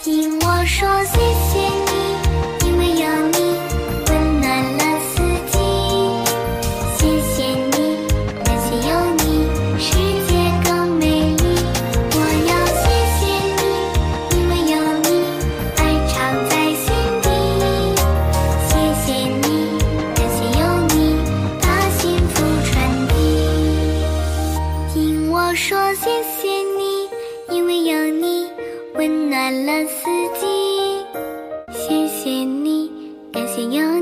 听我说谢谢你，因为有你温暖了四季。谢谢你，感谢有你，世界更美丽。我要谢谢你，因为有你，爱常在心底。谢谢你，感谢有你，把幸福传递。听我说谢谢你，因为有你温暖了四季。谢谢你，感谢有